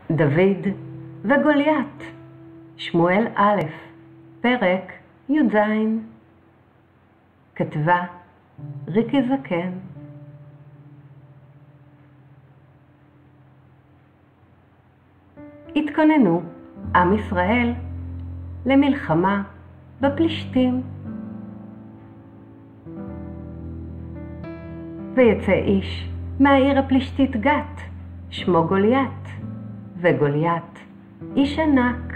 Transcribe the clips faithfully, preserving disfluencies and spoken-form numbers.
דוד וגוליית, שמואל א', פרק י"ז. כתבה ריקי זקן. התכוננו עם ישראל למלחמה בפלישתים. ויצא איש מהעיר הפלישתית גת, שמו גוליית, וגוליית איש ענק.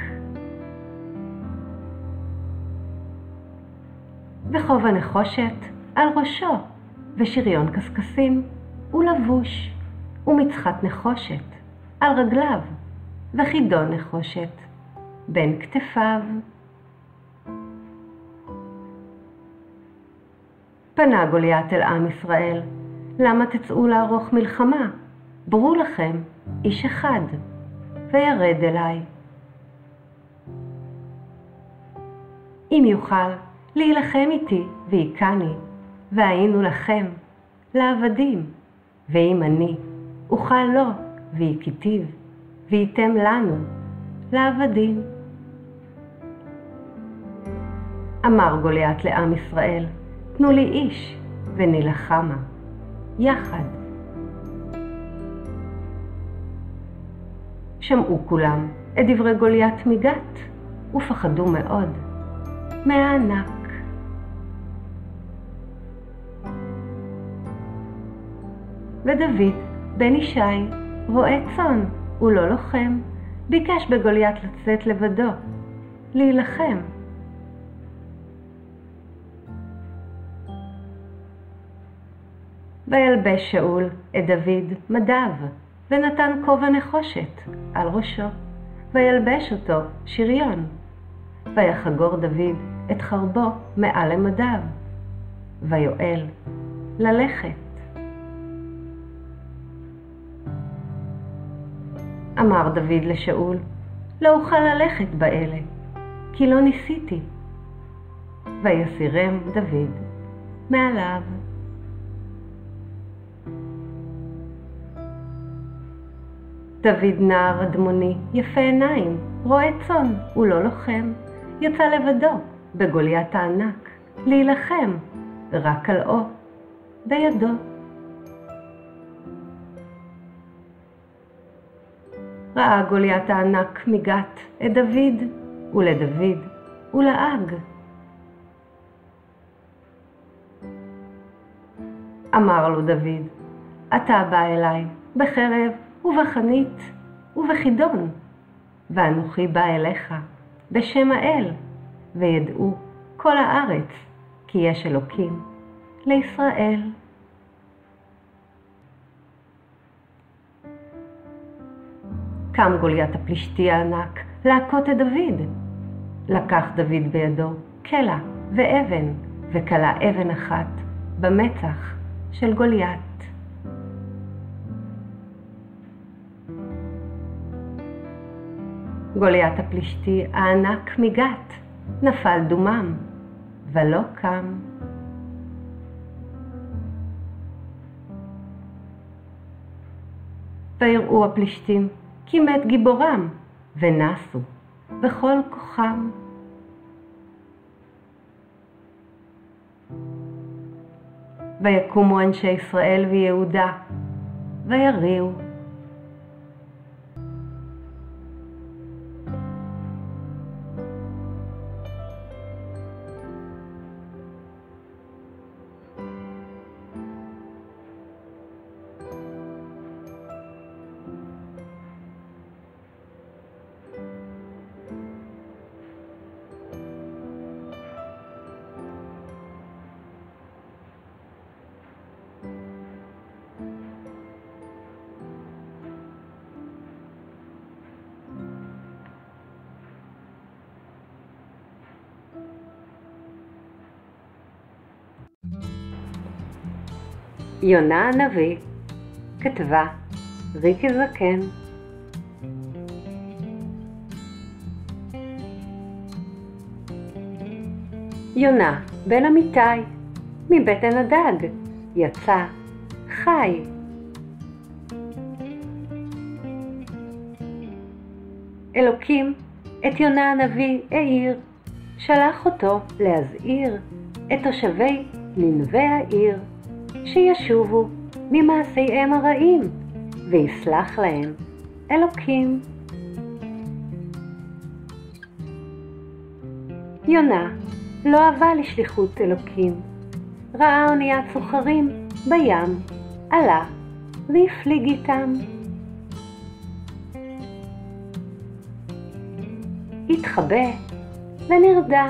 וכובע נחושת על ראשו, ושריון קשקשים, ולבוש, ומצחת נחושת על רגליו, וחידון נחושת בין כתפיו. פנה גוליית אל עם ישראל, למה תצאו לערוך מלחמה? ברו לכם איש אחד, וירד אליי. אם יוכל להילחם איתי ויקני, והיינו לכם לעבדים, ואם אני אוכל לו ויקטיב, וייתם לנו לעבדים. אמר גוליית לעם ישראל, תנו לי איש ונלחמה יחד. שמעו כולם את דברי גוליית מגת, ופחדו מאוד מהענק. ודוד בן ישי, רועה צאן ולא לוחם, ביקש בגוליית לצאת לבדו, להילחם. וילבש שאול את דוד מדיו, ונתן כובע נחושת על ראשו, וילבש אותו שריון. ויחגור דוד את חרבו מעל למדיו, ויואל ללכת. אמר דוד לשאול, לא אוכל ללכת באלה, כי לא ניסיתי. ויסירם דוד מעליו. דוד נער אדמוני, יפה עיניים, רועה צאן ולא לוחם, יצא לבדו בגוליית הענק, להילחם רק קלעו בידו. ראה גוליית הענק מגת את דוד, ולדוד ולעג. אמר לו דוד, אתה בא אליי בחרב ובחנית ובחידון, ואנוכי בא אליך בשם האל, וידעו כל הארץ כי יש אלוקים לישראל. קם גוליית הפלישתי הענק להכות את דוד. לקח דוד בידו קלע ואבן, וקלע אבן אחת במצח של גוליית. גוליית הפלישתי הענק מגת נפל דומם, ולא קם. ויראו הפלישתים כי מת גיבורם, ונסו בכל כוחם. ויקומו אנשי ישראל ויהודה, ויריעו. יונה הנביא, כתבה ריקי זקן. יונה בן אמיתי, מבטן הדג, יצא חי. אלוקים את יונה הנביא העיר, שלח אותו להזהיר את תושבי נינווה העיר, שישובו ממעשיהם הרעים, ויסלח להם אלוקים. יונה לא אהבה לשליחות אלוקים. ראה אוניית סוחרים בים, עלה והפליג איתם. התחבא ונרדם.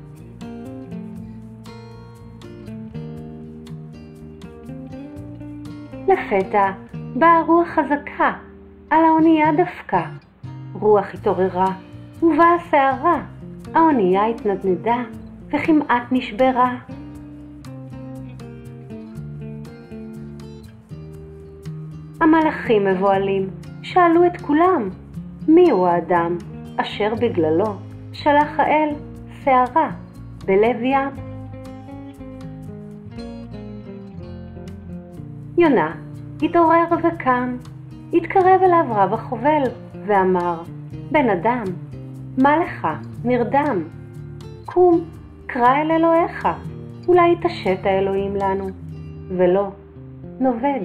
לפתע באה רוח חזקה על האונייה דווקא. רוח התעוררה ובאה סערה. האונייה התנדנדה וכמעט נשברה. המלאכים מבועלים שאלו את כולם, מי הוא האדם אשר בגללו שלח האל סערה בלב ים? יונה התעורר וקם, התקרב אליו רב החובל ואמר, בן אדם, מה לך נרדם? קום, קרא אל אלוהיך, אולי יתעשת האלוהים לנו, ולא נובד.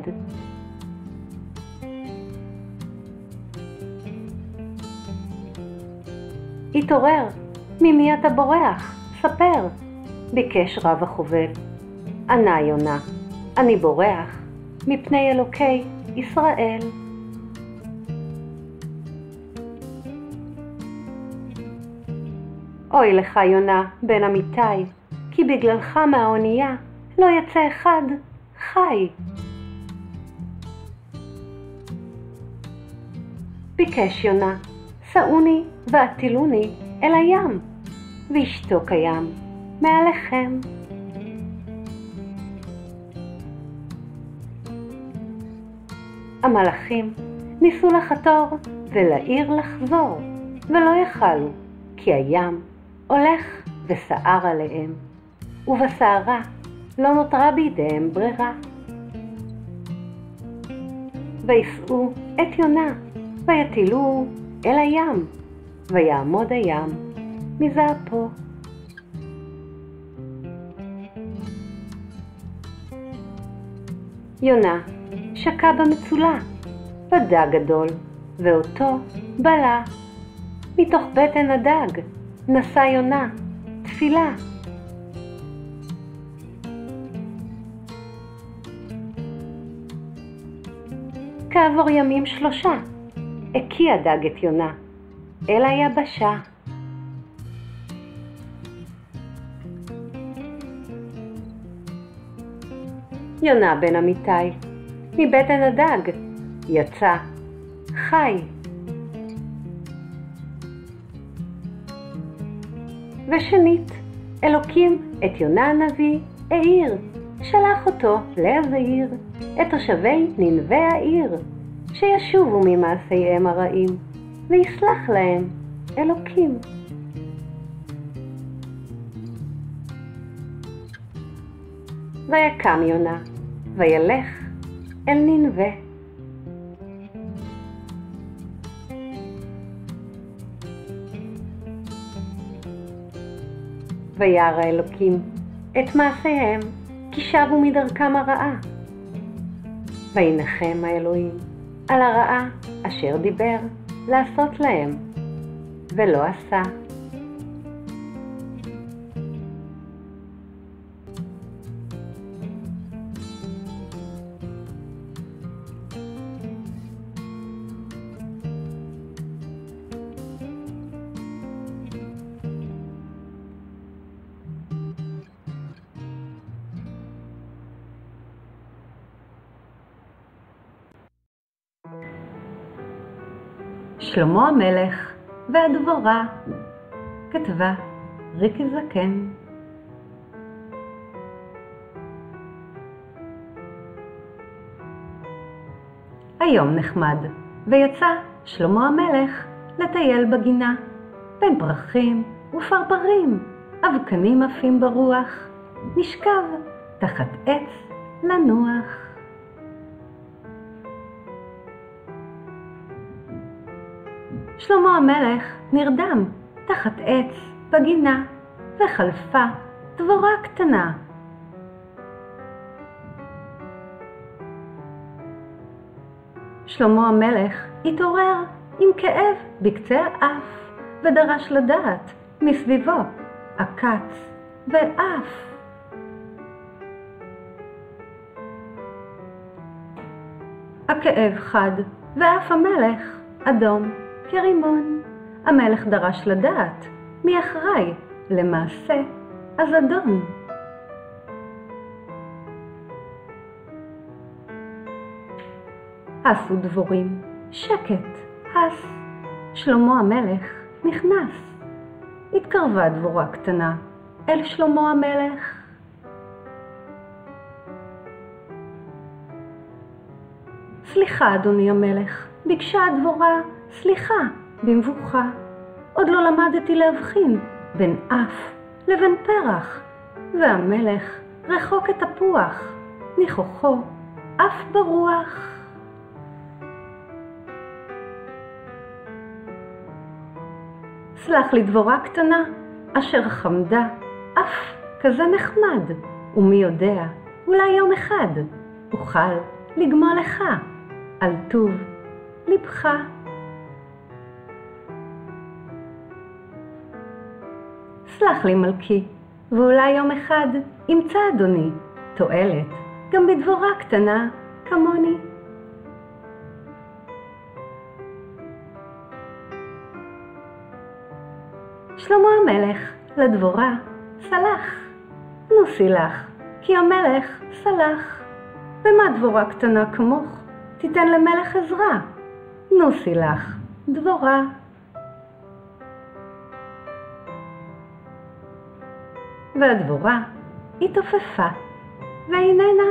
התעורר, ממי אתה בורח? ספר, ביקש רב החובל. ענה יונה, אני בורח מפני אלוקי ישראל. אוי לך יונה בן אמיתי, כי בגללך מהאונייה לא יצא אחד חי. ביקש יונה, סעוני ועטילוני אל הים, וישתוק הים מעליכם. המלאכים ניסו לחתור ולעיר לחזור, ולא יכלו, כי הים הולך וסער עליהם, ובסערה לא נותרה בידיהם ברירה. ויסעו את יונה, ויטילו אל הים, ויעמוד הים מזעפו. יונה שקע במצולה, בדג גדול, ואותו בלע. מתוך בטן הדג נשא יונה תפילה. כעבור ימים שלושה הקיע הדג את יונה אל היבשה. יונה בן אמיתי מבטן הדג יצא חי. ושנית, אלוקים את יונה הנביא העיר, שלח אותו להזהיר את תושבי נינווה העיר, שישובו ממעשיהם הרעים, ויסלח להם אלוקים. ויקם יונה, וילך אל נינווה. וירא האלוקים את מעשיהם, כי שבו מדרכם הרעה. וינחם האלוהים על הרעה אשר דיבר לעשות להם, ולא עשה. שלמה המלך והדבורה, כתבה ריקי זקן. היום נחמד, ויצא שלמה המלך לטייל בגינה, בין פרחים ופרפרים, אבקנים עפים ברוח, נשכב תחת עץ לנוח. שלמה המלך נרדם תחת עץ בגינה, וחלפה דבורה קטנה. שלמה המלך התעורר עם כאב בקצה האף, ודרש לדעת מסביבו עקץ ואף. הכאב חד, ואף המלך אדום כרימון. המלך דרש לדעת מי אחראי למעשה הזדון. הסו דבורים, שקט, הס. שלמה המלך נכנס. התקרבה דבורה קטנה אל שלמה המלך. סליחה, אדוני המלך, ביקשה הדבורה סליחה במבוכה. עוד לא למדתי להבחין בין אף לבין פרח, והמלך רחוק את תפוח, ניחוחו אף ברוח. סלח לי דבורה קטנה, אשר חמדה אף כזה נחמד, ומי יודע, אולי יום אחד אוכל לגמול לך על טוב לבך. סלח לי מלכי, ואולי יום אחד ימצא אדוני תועלת גם בדבורה קטנה כמוני. שלמה המלך לדבורה סלח. נוסי לך, כי המלך סלח. ומה דבורה קטנה כמוך תיתן למלך עזרה? נוסי לך, דבורה. והדבורה התעופפה, והננה.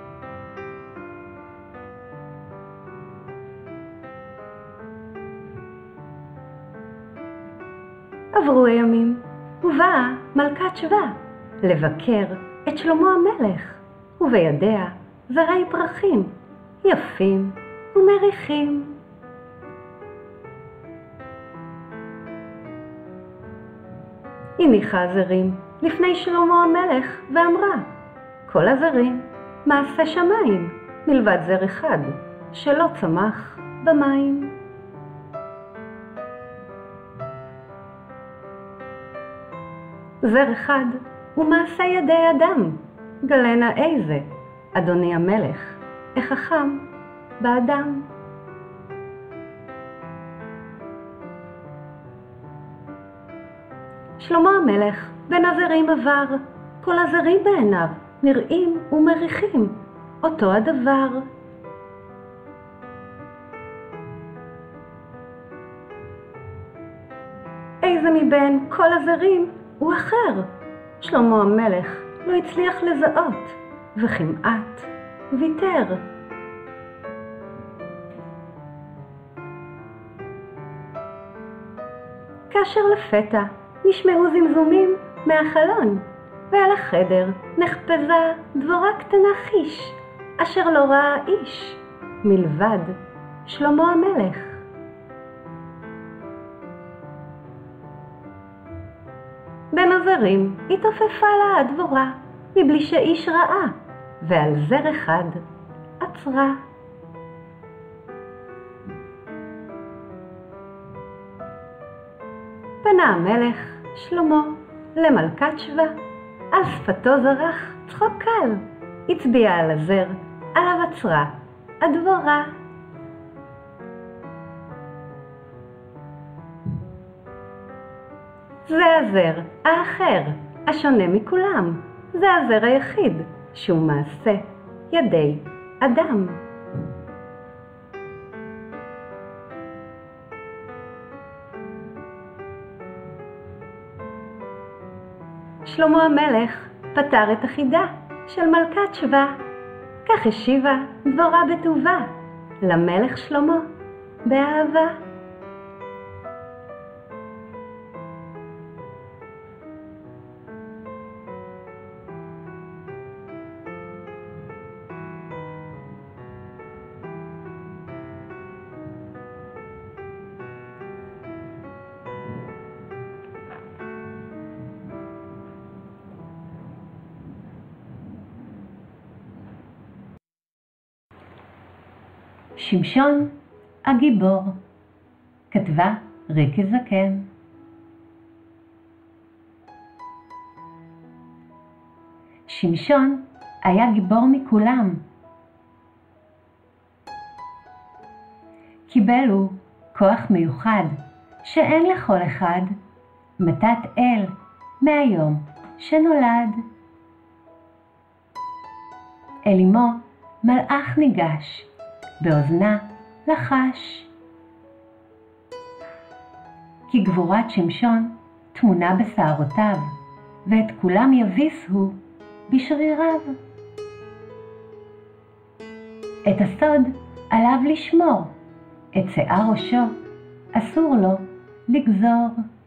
עברו הימים, ובאה מלכת שבא לבקר את שלמה המלך, ובידיה זרי פרחים יפים ומריחים. הניחה הזרים לפני שלמה המלך ואמרה, כל הזרים מעשה שמיים, מלבד זר אחד שלא צמח במים. זר אחד הוא מעשה ידי אדם, גלנה איזה, אדוני המלך, החכם באדם. שלמה המלך בין הזרים עבר, כל הזרים בעיניו נראים ומריחים אותו הדבר. איזה מבין כל הזרים הוא אחר? שלמה המלך לא הצליח לזהות, וכמעט ויתר. כאשר לפתע נשמעו זמזומים מהחלון, ועל החדר נחפזה דבורה קטנה חיש, אשר לא ראה איש מלבד שלמה המלך. בין הזרים התעופפה לה הדבורה, מבלי שאיש ראה, ועל זר אחד עצרה. פנה המלך שלמה למלכת שבא, על שפתו זרח צחוק קל, הצביע על הזר, עליו עצרה הדבורה. זה הזר האחר, השונה מכולם, זה הזר היחיד שהוא מעשה ידי אדם. שלמה המלך פתר את החידה של מלכת שבא, כך השיבה דבורה בטובה למלך שלמה באהבה. שמשון הגיבור, כתבה ריקי זקן. שמשון היה גיבור מכולם. קיבל הוא כוח מיוחד שאין לכל אחד, מתת אל מהיום שנולד. אל אמו מלאך ניגש, באוזנה לחש. כי גבורת שמשון תמונה בשערותיו, ואת כולם יביס הוא בשריריו. את הסוד עליו לשמור, את שיער ראשו אסור לו לגזור.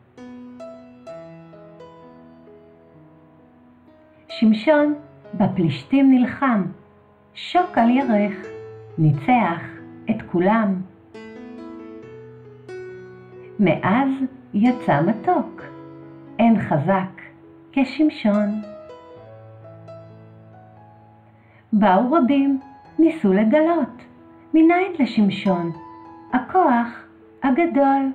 שמשון בפלישתים נלחם, שוק על ירך, ניצח את כולם. מאז יצא מתוק, אין חזק כשמשון. באו רבים, ניסו לגלות, מניין לשמשון הכוח הגדול.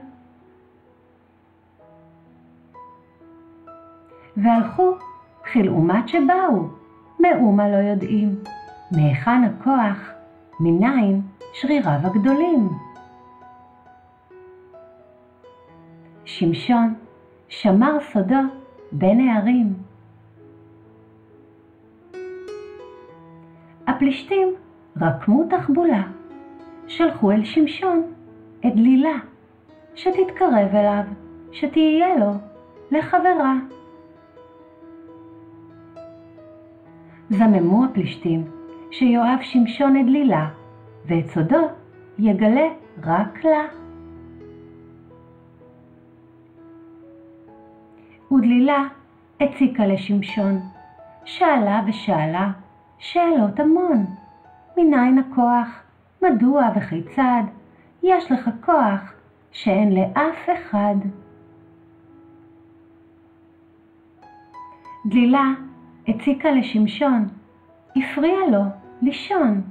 והלכו חילאומת שבאו, מאומה לא יודעים, מהיכן הכוח, מניין שריריו הגדולים. שמשון שמר סודו בין הערים. הפלישתים רקמו תחבולה, שלחו אל שמשון את דלילה, שתתקרב אליו, שתהיה לו לחברה. זממו הפלישתים שיואב שמשון את דלילה, ואת סודו יגלה רק לה. ודלילה הציקה לשמשון, שאלה ושאלה שאלות המון. מניין הכוח? מדוע וכיצד? יש לך כוח שאין לאף אחד. דלילה הציקה לשמשון, הפריע לו לישון.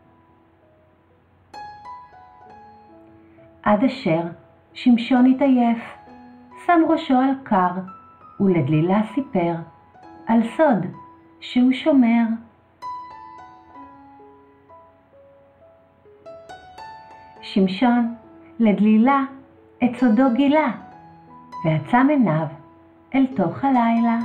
עד אשר שמשון התעייף, שם ראשו על קר, ולדלילה סיפר על סוד שהוא שומר. שמשון לדלילה את סודו גילה, ועצם עיניו אל תוך הלילה.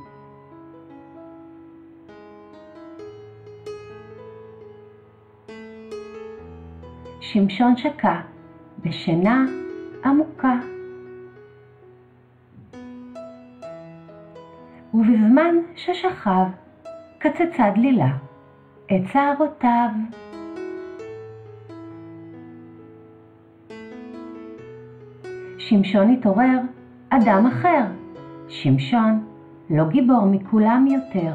שמשון שקע בשינה עמוקה. ובזמן ששכב קצצה דלילה את שערותיו. שמשון התעורר אדם אחר. שמשון לא גיבור מכולם יותר.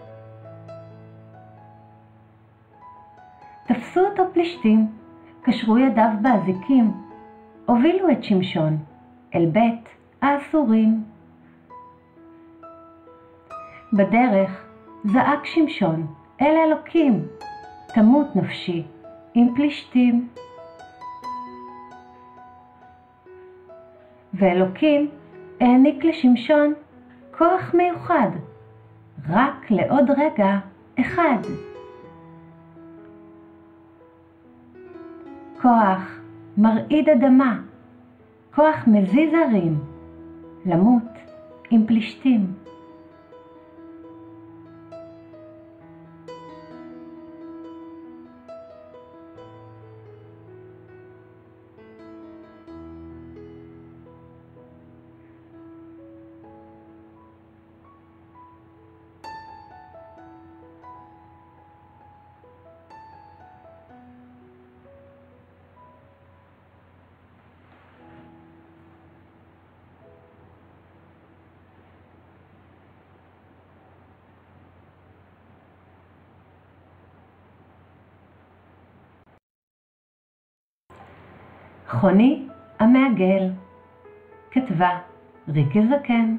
תפסו אותו פלישתים, קשרו ידיו באזיקים, הובילו את שמשון אל בית האסורים. בדרך זעק שמשון אל אלוקים, תמות נפשי עם פלישתים. ואלוקים העניק לשמשון כוח מיוחד, רק לעוד רגע אחד. כוח מרעיד אדמה, כוח מזיז הרים, למות עם פלישתים. חוני המעגל, כתבה ריקי זקן.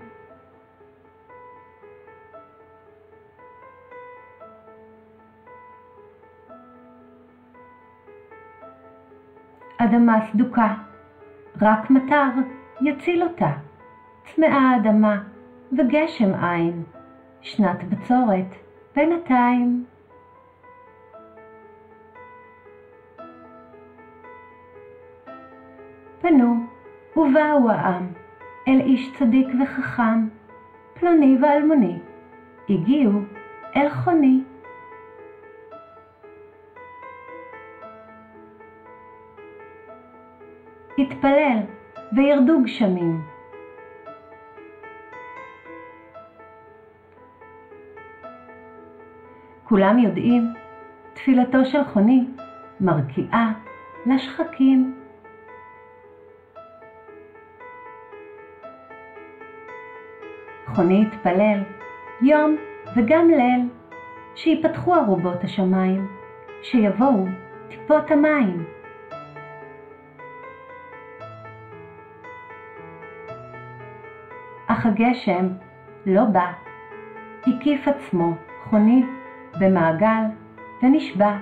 האדמה סדוקה, רק מטר יציל אותה. צמאה האדמה וגשם אין, שנת בצורת בינתיים. פנו ובאו העם אל איש צדיק וחכם, פלוני ואלמוני, הגיעו אל חוני. התפלל וירדו גשמים. כולם יודעים, תפילתו של חוני מרקיעה לשחקים. חוני התפלל יום וגם ליל, שיפתחו ארובות השמיים, שיבואו טיפות המים. אך הגשם לא בא, הקיף עצמו חוני במעגל ונשבע.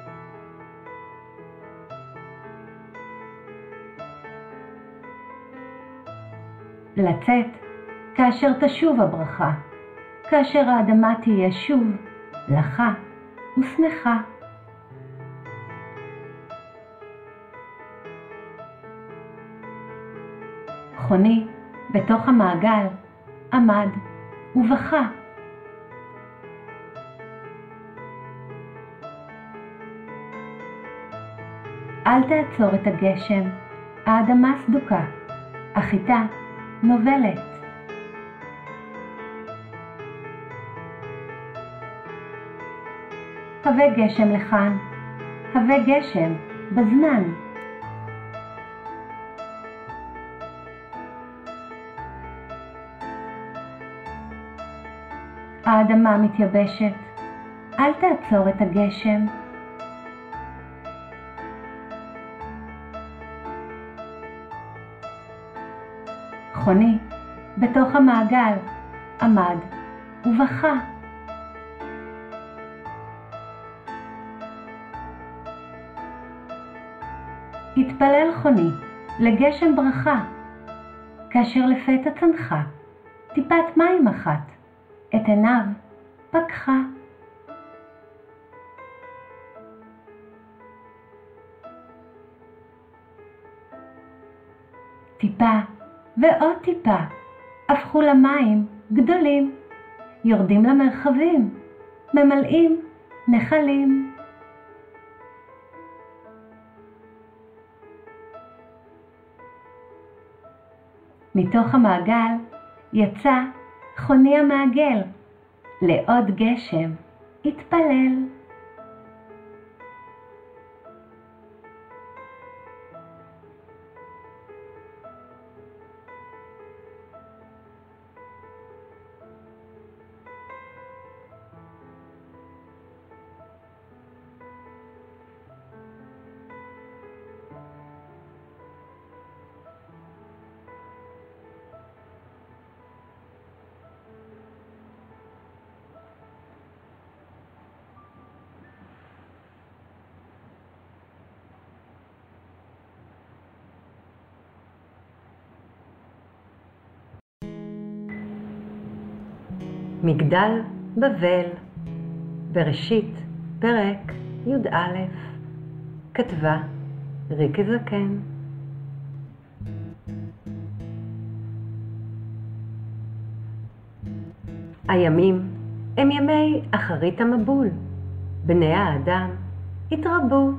לצאת כאשר תשוב הברכה, כאשר האדמה תהיה שוב לחה ושמחה. חוני בתוך המעגל עמד ובכה. אל תעצור את הגשם, האדמה סדוקה, אך איתה נובלת. הווה גשם לכאן, הווה גשם בזמן. האדמה מתייבשת, אל תעצור את הגשם. חוני בתוך המעגל עמד ובכה. התפלל חוני לגשם ברכה, כאשר לפתע צנחה טיפת מים אחת, את עיניו פקחה. טיפה ועוד טיפה הפכו למים גדולים, יורדים למרחבים, ממלאים נחלים. מתוך המעגל יצא חוני המעגל, לעוד גשם התפלל. מגדל בבל, בראשית פרק י"א, כתבה ריקי זקן. הימים הם ימי אחרית המבול, בני האדם התרבו.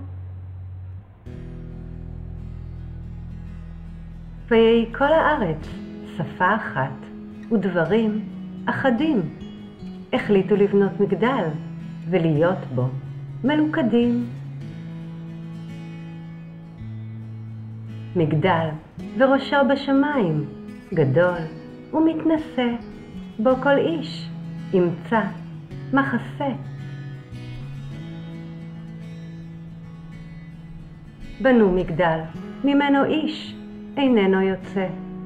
ויהי כל הארץ שפה אחת ודברים אחדים, החליטו לבנות מגדל ולהיות בו מלוכדים. מגדל וראשו בשמיים, גדול ומתנשא, בו כל איש ימצא מחסה. בנו מגדל, ממנו איש איננו יוצא.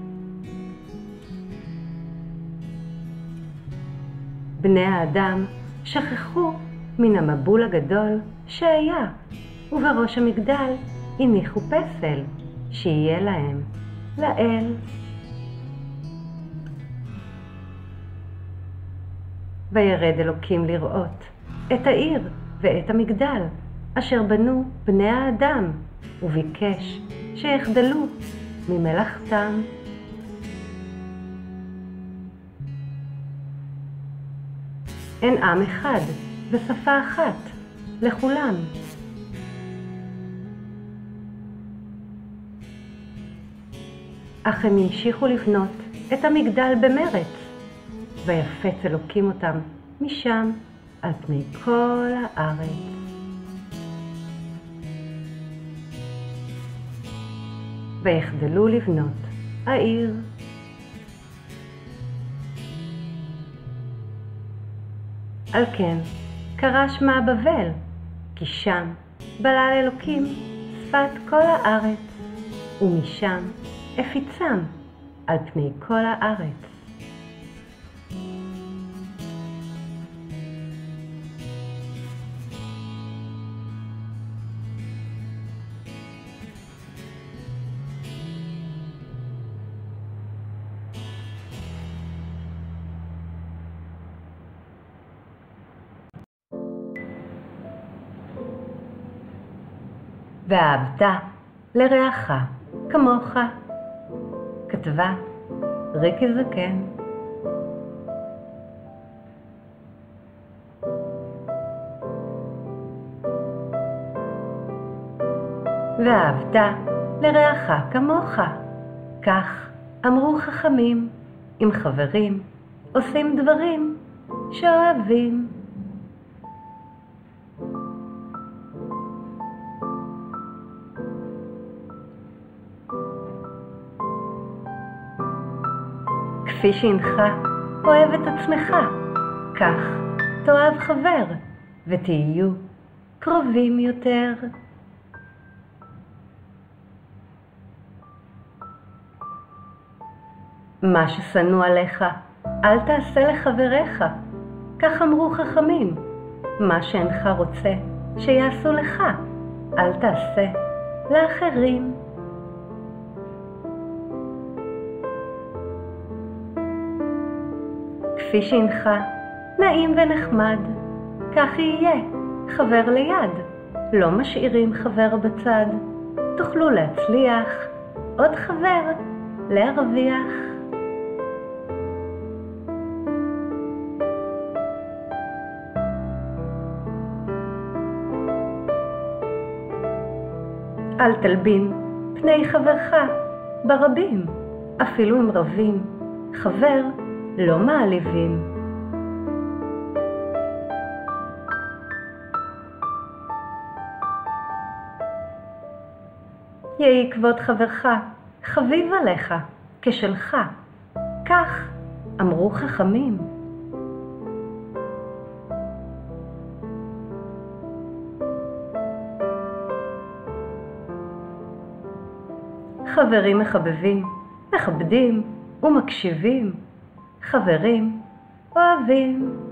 בני האדם שכחו מן המבול הגדול שהיה, ובראש המגדל הניחו פסל, שיהיה להם לאל. וירד אלוקים לראות את העיר ואת המגדל, אשר בנו בני האדם, וביקש שיחדלו ממלאכתם. אין עם אחד ושפה אחת לכולם. אך הם המשיכו לבנות את המגדל במרץ, ויפץ אלוקים אותם משם על פני כל הארץ. ויחדלו לבנות העיר. על כן קרא שמה בבל, כי שם בלל אלוקים שפת כל הארץ, ומשם הפיצם על פני כל הארץ. ואהבת לרעך כמוך, כתבה ריקי זקן. ואהבת לרעך כמוך, כך אמרו חכמים, עם חברים עושים דברים שאוהבים. כפי שהנך אוהב את עצמך, כך תאהב חבר, ותהיו קרובים יותר. מה ששנוא עליך, אל תעשה לחבריך, כך אמרו חכמים. מה שאינך רוצה שיעשו לך, אל תעשה לאחרים. כפי שהנך נעים ונחמד, כך יהיה חבר ליד. לא משאירים חבר בצד, תוכלו להצליח עוד חבר להרוויח. אל תלבין פני חברך ברבים, אפילו אם רבים, חבר לא מעליבים. יהי כבוד חברך חביב עליך כשלך, כך אמרו חכמים. חברים מחבבים, מכבדים ומקשיבים, חברים אוהבים.